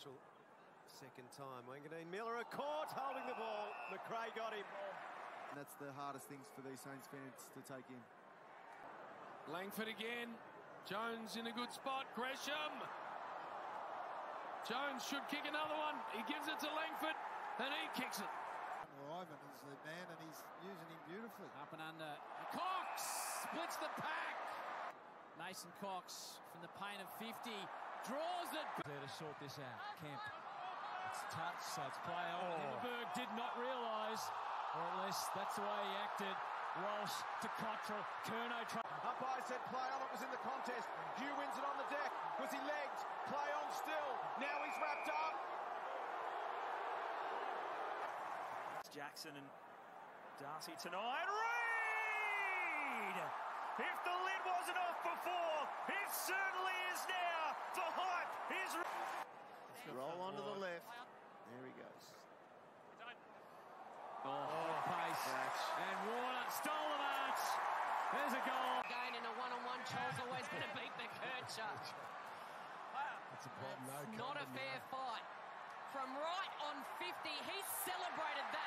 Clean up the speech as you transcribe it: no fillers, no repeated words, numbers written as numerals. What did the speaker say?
special second time. Wangadeen Miller caught holding the ball. McRae got him. And that's the hardest things for these Saints fans to take in. Langford again. Jones in a good spot. Gresham. Jones should kick another one. He gives it to Langford and he kicks it. Ivan is the man and he's using him beautifully. Up and under. Cox splits the pack. Mason Cox from the paint of 50 draws it. There to sort this out. Kemp. It's touch, so it's play on. Himmelberg did not realise, or at least that's the way he acted. Walsh to Cottrell. Curnow. Umpire said play on. It was in the contest. Hugh wins it on the deck. Was he legged? Play on still. Now he's wrapped up. Jackson and Darcy tonight. Reid! If the lid wasn't off before, it certainly is now. The hype is... Roll onto the left. There he goes. Pace. And Warner stole the match. There's a goal. Again in a one-on-one, Charles always going to beat the Kircher. That's a problem. Not a fair fight. From right on 50, he celebrated that.